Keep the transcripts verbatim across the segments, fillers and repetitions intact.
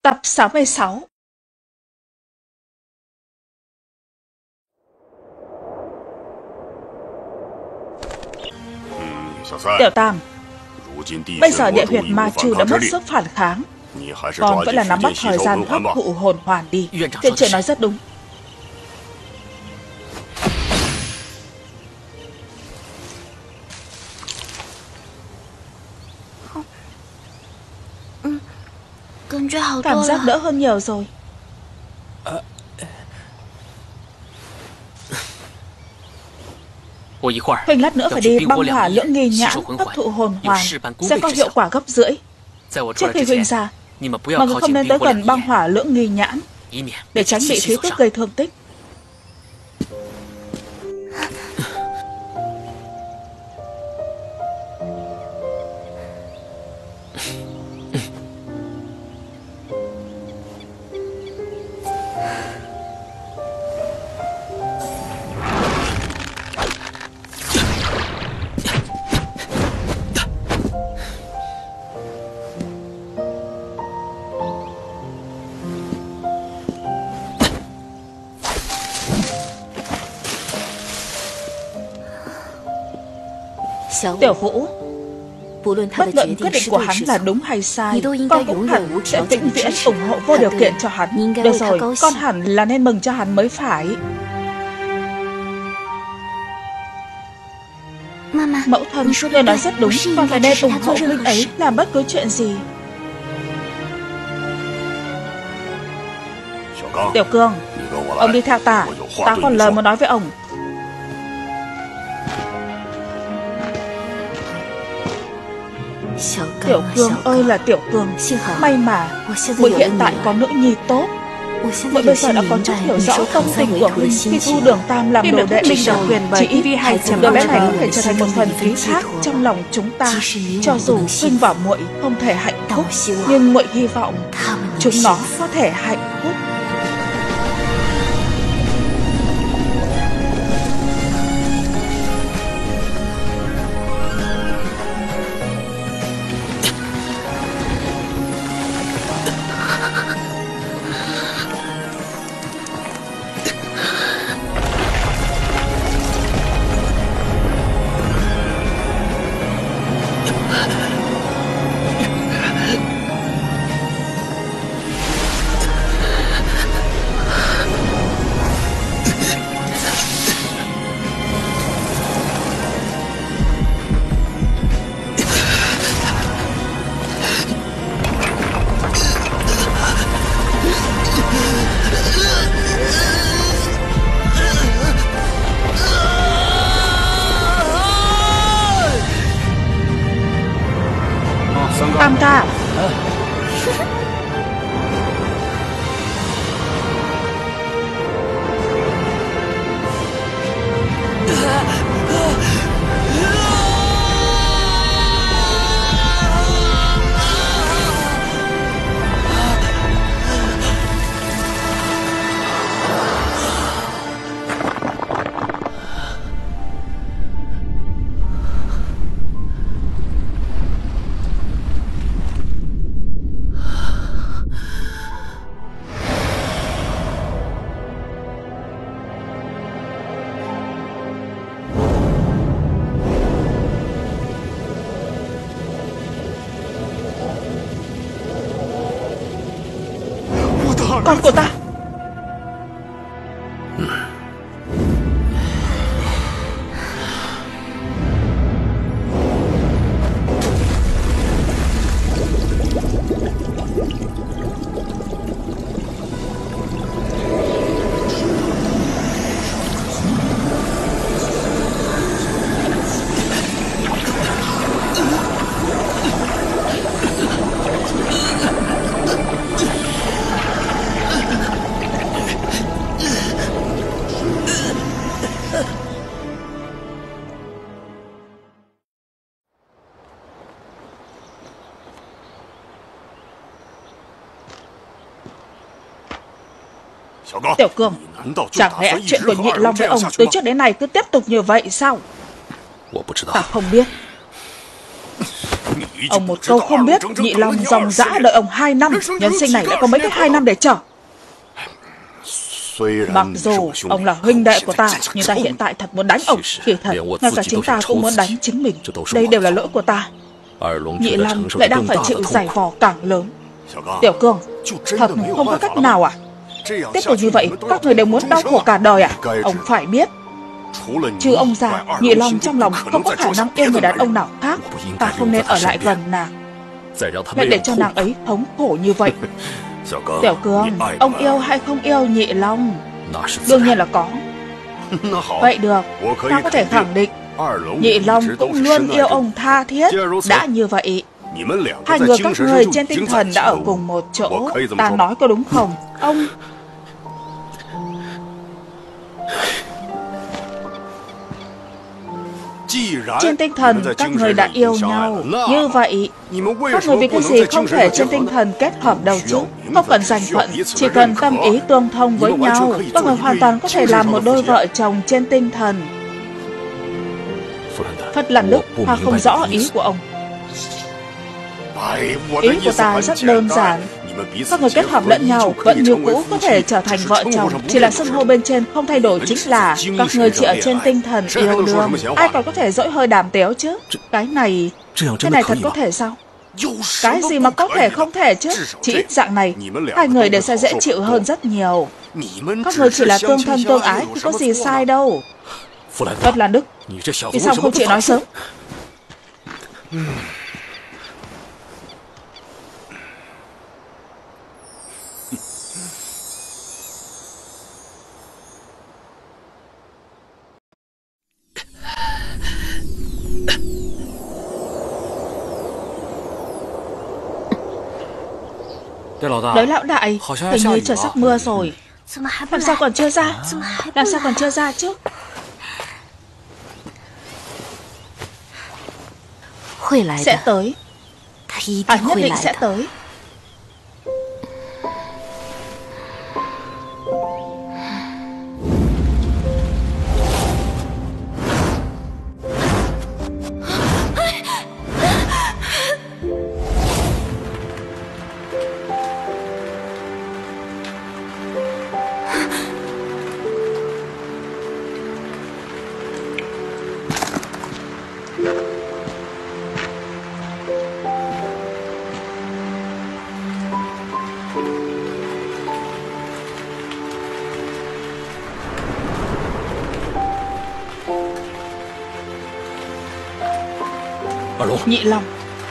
Tập sáu mươi sáu. Tiểu Tam, bây giờ địa huyệt ma trù đã mất sức phản kháng, còn vẫn là nắm bắt thời gian hấp thụ hồn hoàn đi. Viện trưởng nói rất đúng. Cảm giác đỡ hơn nhiều rồi. Huỳnh lát nữa phải đi băng hỏa lưỡng nghi nhãn hấp thụ hồn hoàn, sẽ có hiệu quả gấp rưỡi. Trước khi Huỳnh ra, mọi người không nên tới gần băng hỏa lưỡng nghi nhãn, để tránh bị khí tức gây thương tích. Tiểu Vũ, bất luận quyết định của hắn là đúng hay sai, con cũng hẳn sẽ vĩnh viễn ủng hộ vô điều kiện cho hắn. Được rồi, con hẳn là nên mừng cho hắn mới phải. Mẫu thân, người nói rất đúng, con phải nên ủng hộ huynh ấy làm bất cứ chuyện gì. Tiểu Cương, ông đi theo ta, ta còn lời muốn nói với ông. Tiểu Cương ơi là Tiểu Cương, may mà muội hiện tại có nữ nhi tốt. Muội bây giờ đã có chút hiểu rõ tâm tình của huynh khi thu Đường Tam làm đồ đệ linh đạo quyền chỉ vì hai đứa bé này có thể trở thành một phần ký thác trong lòng chúng ta. Cho dù huynh và muội không thể hạnh phúc, nhưng muội hy vọng chúng nó có thể hạnh phúc. Tam ca, con của ta. Tiểu Cương, chẳng lẽ chuyện của Nhị Long với ông từ trước đến nay cứ tiếp tục như vậy sao? Ta không biết. Ông một câu không biết, Nhị Long dòng dã đợi ông hai năm, nhân sinh này đã có mấy cái hai năm để chờ. Mặc dù ông là huynh đệ của ta, nhưng ta hiện tại thật muốn đánh ông. Kỳ thật, ngay cả chính ta cũng muốn đánh chính mình. Đây đều là lỗi của ta. Nhị Long lại đang phải chịu giải vò càng lớn. Tiểu Cương, thật không có cách nào à? Tiếp tục như vậy, các người đều muốn đau khổ cả đời à? Ông phải biết, trừ ông già, Nhị Long trong lòng không có khả năng yêu người đàn ông nào khác. Ta không nên ở lại gần nàng, lại để cho nàng ấy thống khổ như vậy. Tiểu Cương, ông yêu hay không yêu Nhị Long? Đương nhiên là có. Vậy được, ta có thể khẳng định Nhị Long cũng luôn yêu ông tha thiết. Đã như vậy, hai người các người trên tinh thần đã ở cùng một chỗ. Ta nói có đúng không? Ông... Trên tinh thần các người đã yêu nhau, như vậy các người vì cái gì không thể trên tinh thần kết hợp đâu chứ? Không cần danh phận, chỉ cần tâm ý tương thông với nhau, các người hoàn toàn có thể làm một đôi vợ chồng trên tinh thần. Phất Lan Đức, ta không rõ ý của ông. Ý của ta rất đơn giản. Các người kết hợp lẫn nhau vẫn như cũ có thể trở thành vợ chồng. Chỉ là xưng hô bên trên không thay đổi chính là các người chỉ ở trên tinh thần yêu đương. Ai còn có thể dỗi hơi đàm tiếu chứ? Cái này... Cái này thật có thể sao? Cái gì mà có thể không thể chứ? Chỉ ít dạng này, hai người đều sẽ dễ chịu hơn rất nhiều. Các người chỉ là tương thân tương ái thì có gì sai đâu. Phất Lan Đức, vì sao không chịu nói sớm? Đấy lão đại, hình như trời sắp mưa rồi. Làm sao còn chưa ra? Làm sao còn chưa ra chứ? Sẽ tới. Hắn nhất định sẽ tới. Nhị Long,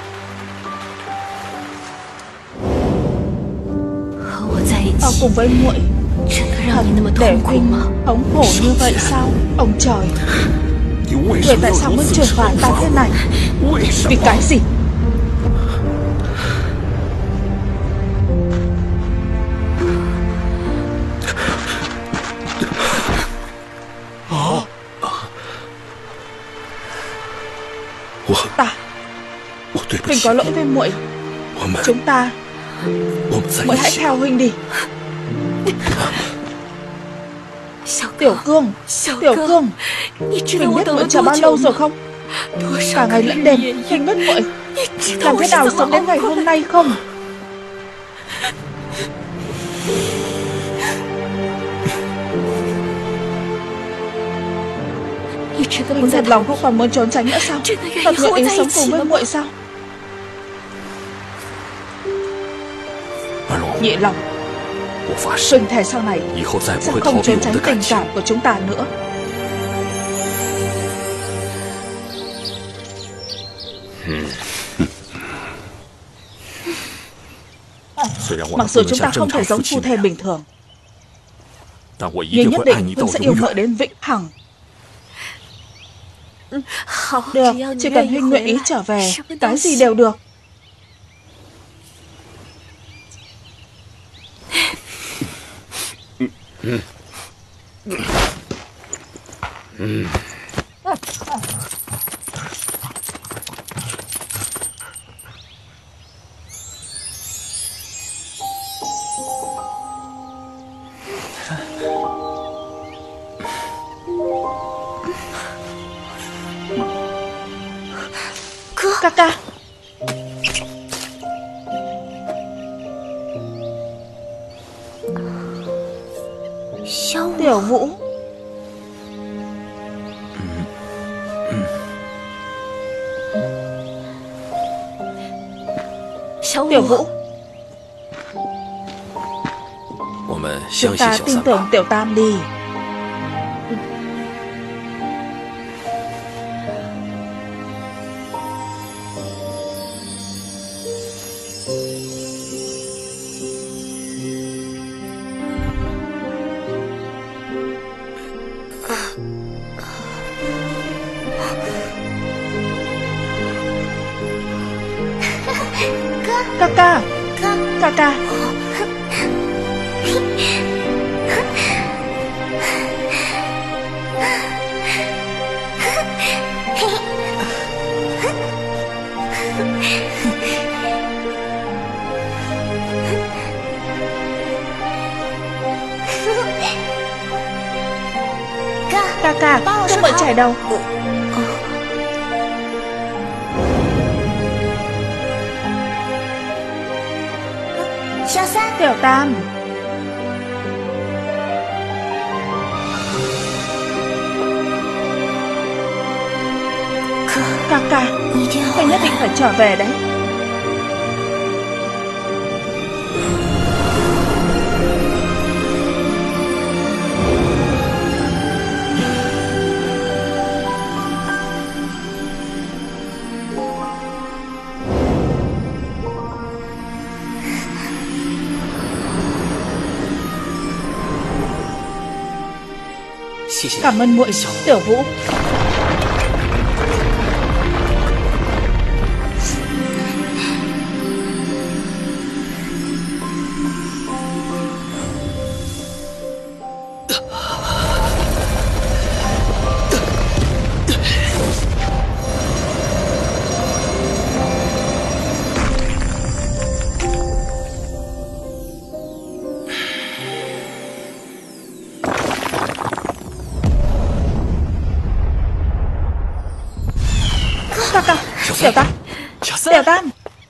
ở cùng với muội thật để huynh thống khổ như vậy sao? Ông trời, người tại sao muốn trừng phạt ta thế này? Vì cái gì? Ta Huynh có lỗi với muội. Chúng ta muội hãy theo huynh đi. Tiểu Cương, Tiểu Cương, huynh biết muội chờ bao lâu rồi không? Cả ngày lẫn đêm huynh biết muội làm thế nào sống đến ngày hôm nay không? Huynh thật lòng không còn muốn trốn tránh nữa sao? Thật nguyện ý sống cùng với muội sao? Nhị Long, huynh thề sau này sẽ không trốn tránh tình cảm của chúng ta nữa. Mặc dù chúng ta không thể giống phu thê bình thường, nhưng nhất định huynh sẽ yêu muội đến vĩnh hằng. Được, chỉ cần huynh nguyện ý trở về, cái gì đều được. Ca ca, Tiểu Vũ. Tiểu Vũ, chúng ta tin tưởng Tiểu Tam đi. Ca ca, ca ca. Ca ca, không mượn chảy đâu. Tiểu Tam. Ca ca, anh nhất định phải trở về đấy. Cảm ơn muội, Tiểu Vũ. Ca ca, Tiểu Tam, Tiểu Tam.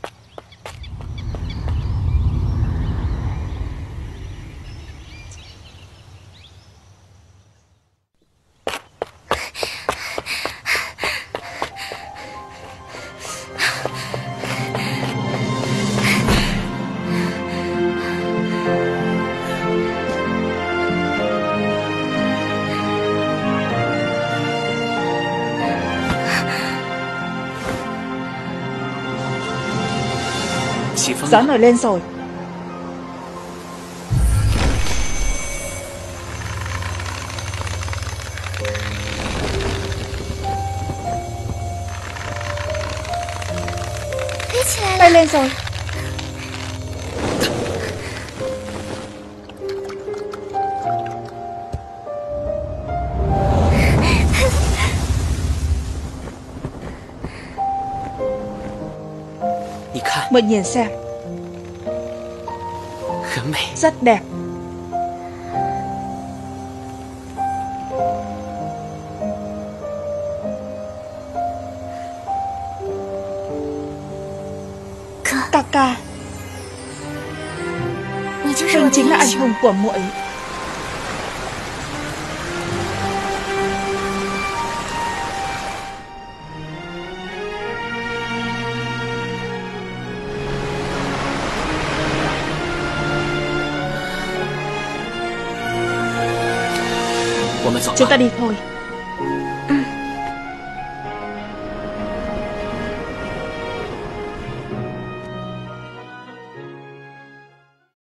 Gió nổi lên rồi. Bay lên rồi. Mời nhìn xem. Rất đẹp. Ca ca, Huynh chính là anh hùng của muội. Chúng ta đi thôi.